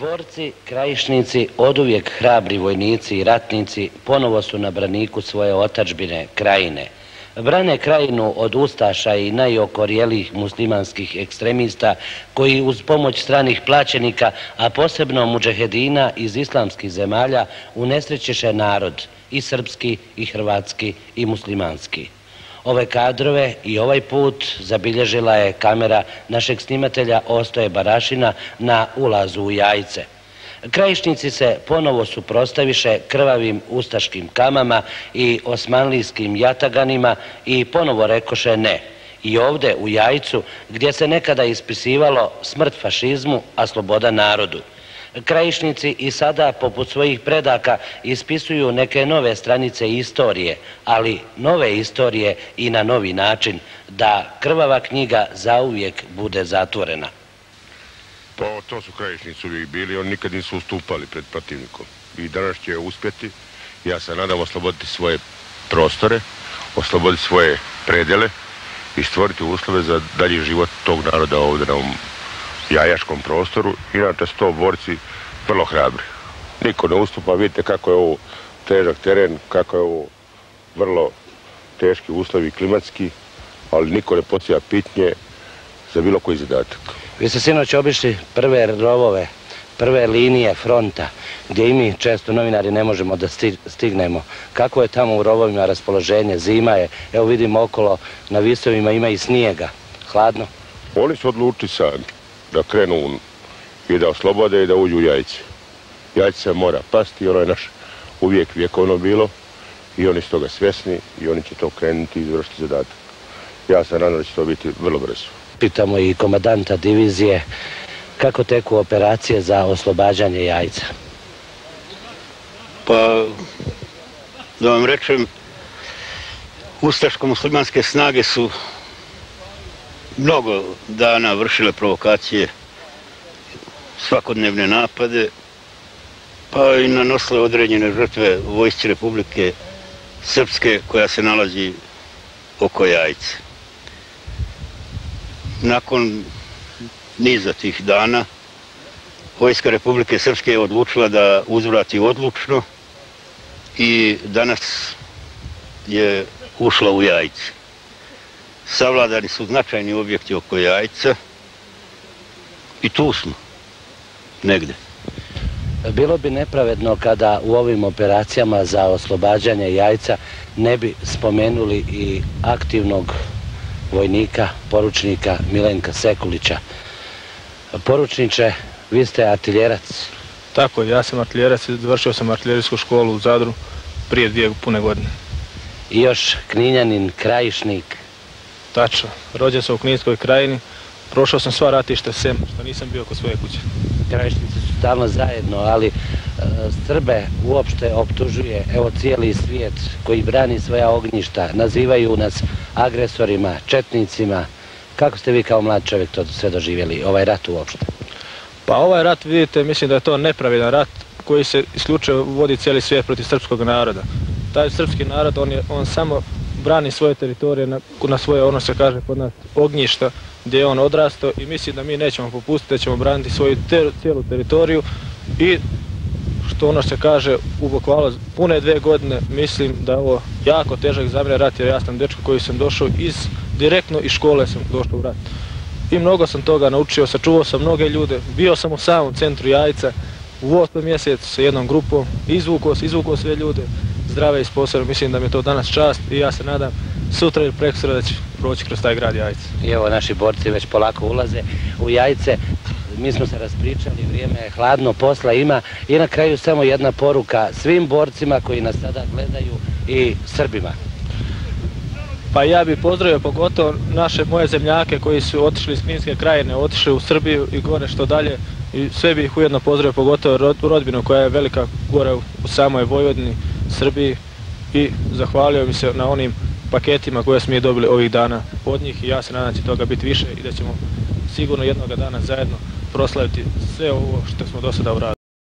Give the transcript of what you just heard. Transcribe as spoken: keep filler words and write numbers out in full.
Borci, krajišnici, oduvijek hrabri vojnici i ratnici ponovo su na braniku svoje otadžbine, krajine. Brane krajinu od ustaša i najokorjelijih muslimanskih ekstremista koji uz pomoć stranih plaćenika, a posebno mudžahedina iz islamskih zemalja, unesrećeše narod, i srpski, i hrvatski, i muslimanski. Ove kadrove i ovaj put zabilježila je kamera našeg snimatelja Ostoje Barašina na ulazu u Jajce. Krajišnici se ponovo suprotstaviše krvavim ustaškim kamama i osmanlijskim jataganima i ponovo rekoše ne. I ovde u Jajcu, gdje se nekada ispisivalo smrt fašizmu, a sloboda narodu. Krajišnici i sada, poput svojih predaka, ispisuju neke nove stranice istorije, ali nove istorije i na novi način, da krvava knjiga zauvijek bude zatvorena. Pa to su krajišnici uvijek bili, oni nikad nisu ustupali pred protivnikom. I danas će uspjeti, ja se nadam, osloboditi svoje prostore, osloboditi svoje predele i stvoriti uslove za dalji život tog naroda ovdje na ovom jajaškom prostoru. Inače su to borci vrlo hrabri. Niko ne ustupa, vidite kako je ovo težak teren, kako je ovo vrlo teški uslovi klimatski, ali niko ne pocija pitnje za bilo koji zadatak. Vi ste sinoć obišli prve rovove, prve linije fronta, gdje i mi često novinari ne možemo da stignemo. Kako je tamo u rovovima raspoloženje? Zima je, evo vidimo okolo na visovima ima i snijega. Hladno? Oni su odlučili sami da krenu i da oslobode i da uđu u Jajce. Jajce se mora pasti, ono je naš uvijek vjekovno bilo i oni su toga svjesni i oni će to krenuti i izvršiti zadatak. Ja se nadam da će to biti vrlo brzo. Pitamo i komandanta divizije kako teku operacije za oslobađanje Jajca. Pa, da vam rečem, ustaško-muslimanske snage su mnogo dana vršile provokacije, svakodnevne napade, pa i nanosile određene žrtve vojsci Republike Srpske koja se nalazi oko Jajce. Nakon niza tih dana, vojska Republike Srpske je odlučila da uzvrati odlučno i danas je ušla u Jajce. Savladani su značajni objekti oko Jajca i tu smo, negde. Bilo bi nepravedno kada u ovim operacijama za oslobađanje Jajca ne bi spomenuli i aktivnog vojnika, poručnika Milenka Sekulića. Poručniče, vi ste artiljerac. Tako, ja sam artiljerac i završio sam artiljerijsku školu u Zadru prije dvije pune godine. I još Kninjanin, krajišnik. Tačno, rođen sam u Kninskoj krajini, prošao sam sva ratišta sem što nisam bio kod svoje kuće. Krajišnici su stalno zajedno, ali e, Srbe uopšte optužuje, evo cijeli svijet koji brani svoja ognjišta, nazivaju nas agresorima, četnicima. Kako ste vi kao mlad čovjek to sve doživjeli, ovaj rat uopšte? Pa ovaj rat, vidite, mislim da je to nepravedan rat koji se isključivo vodi cijeli svijet protiv srpskog naroda. Taj srpski narod, on, je, on samo brani svoje teritorije na, na svoje, ono se kaže kod nas, ognjišta gdje je on odrastao i mislim da mi nećemo popustiti, da ćemo braniti svoju ter, cijelu teritoriju i što ono se kaže u bukvalno pune dve godine, mislim da je ovo jako težak za mene rat jer ja sam dečko koji sam došao iz, direktno iz škole sam došao u rat. I mnogo sam toga naučio, sačuvao sam mnoge ljude, bio sam u samom centru Jajca u osmom mjesecu sa jednom grupom, izvukao, izvukao sve ljude, zdrave i sposobne, mislim da mi je to danas čast i ja se nadam sutra ili prekosutra da će proći kroz taj grad Jajce. I evo naši borci već polako ulaze u Jajce, mi smo se raspričali, vrijeme je hladno, posla ima i na kraju samo jedna poruka svim borcima koji nas sada gledaju i Srbima. Pa ja bih pozdravio pogotovo naše moje zemljake koji su otišli iz Kninske krajine, otišli u Srbiju i gore što dalje i sve bih ih ujedno pozdravio pogotovo rodbinu koja je velika gore u samoj Vojvodini, Srbiji i zahvalio mi se na onim paketima koje smo mi dobili ovih dana od njih i ja se nadam da će toga biti više i da ćemo sigurno jednoga dana zajedno proslaviti sve ovo što smo do sada uradili.